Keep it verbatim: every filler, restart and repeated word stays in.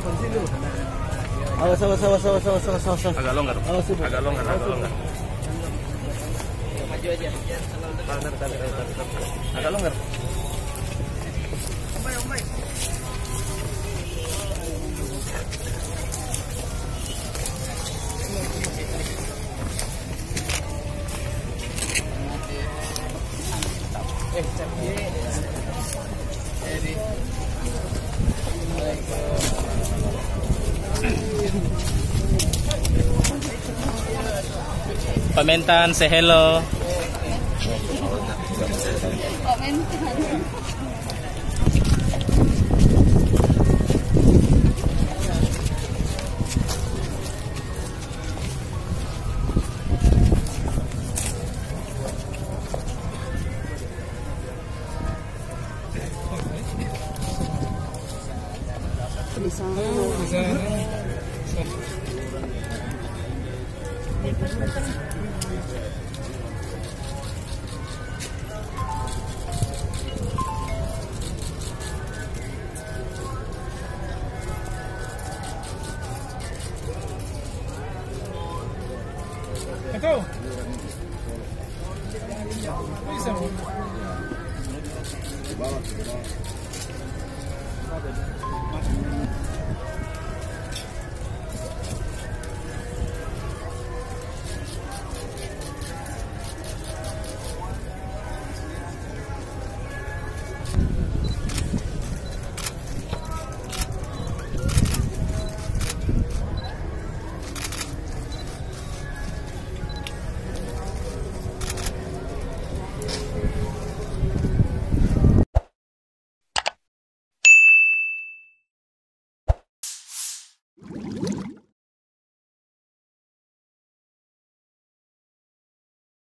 Awas, awas, awas, awas, awas, awas, awas. Agak longgar. Awas, Ibu. Agak longgar, agak longgar. Maju aja. Tarik, tarik, tarik, tarik, tarik. Agak longgar. Omai, omai. Eh, capek. Jadi. Pamentan, say hello. Pamentan. Di sana. Di sana. Betul.